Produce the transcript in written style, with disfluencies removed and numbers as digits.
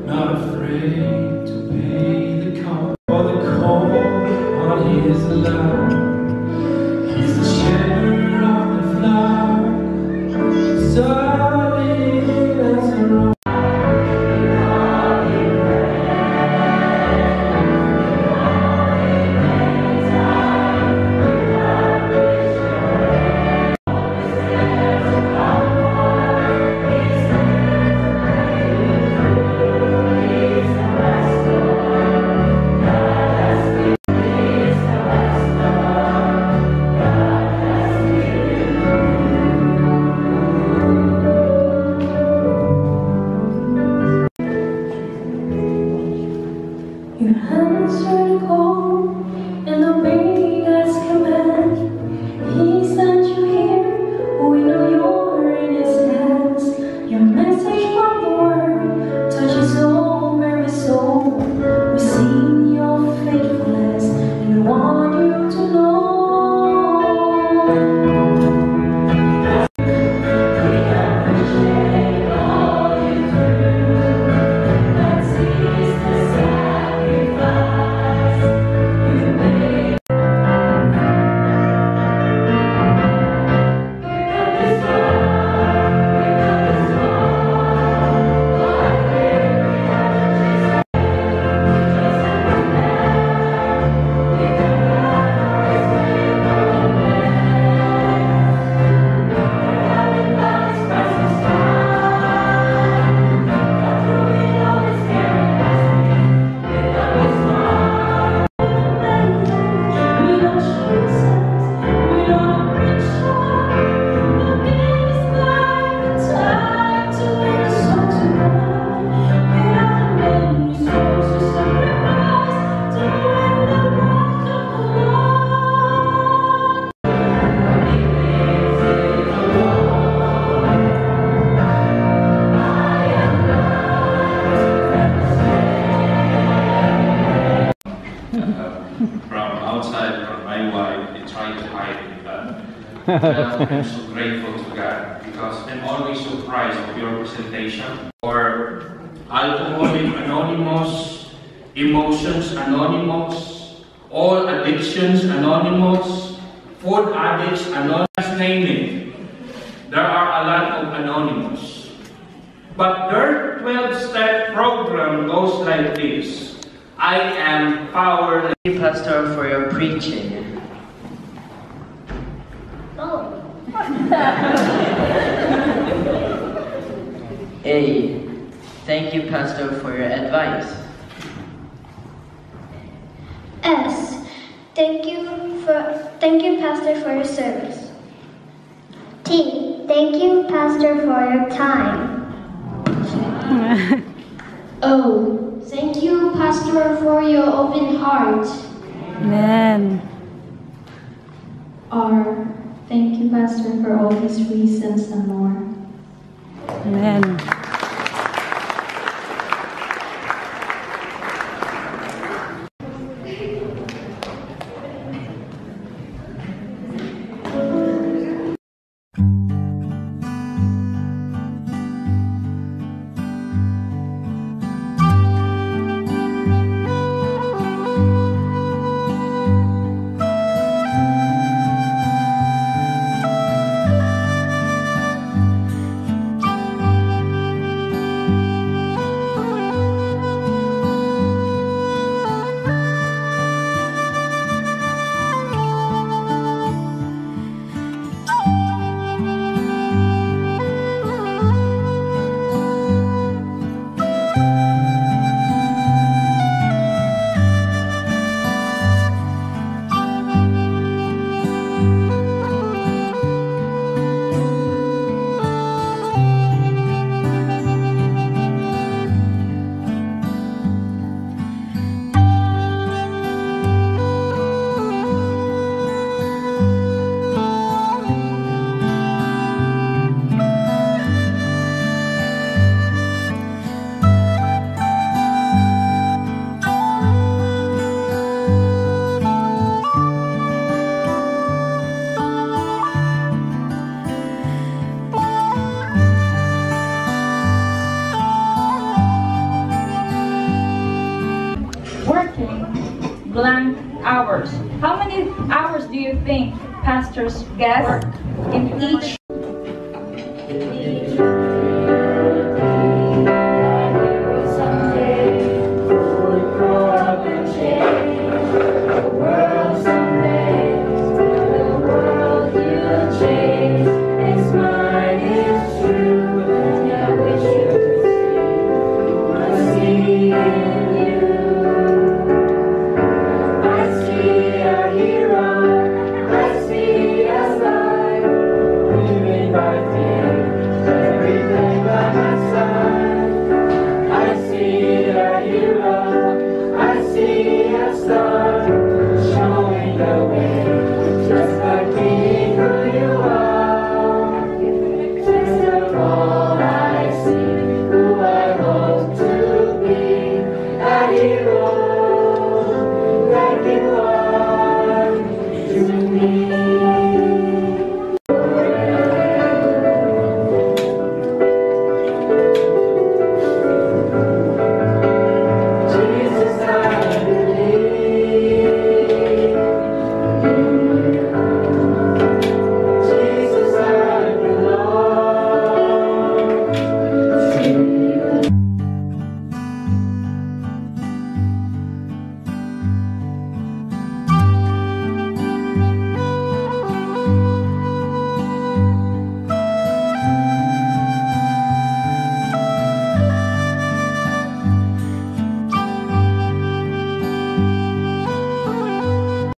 not afraid to pay the cost for the call on his love. He's the shepherd of the flock, solid as a rock. Your hands are cold and obey God's command. He sent you here, we know you're in His hands. Your message from the Word touches all very soul. We sing your faithfulness and we want you to know. From outside, from my wife, they try to hide it, but I'm so grateful to God because I'm always surprised of your presentation. Or Alcoholic Anonymous, Emotions Anonymous, All Addictions Anonymous, Food Addicts Anonymous, name it. There are a lot of Anonymous. But their 12-step program goes like this. I am powerless. Thank you, Pastor, for your preaching. Oh. A. Thank you, Pastor, for your advice. S. Thank you, Pastor, for your service. T. Thank you, Pastor, for your time. O. Thank you, Pastor, for your open heart. Amen. R. Thank you, Pastor, for all these reasons and more. Amen. blank hours. How many hours do you think pastors get in each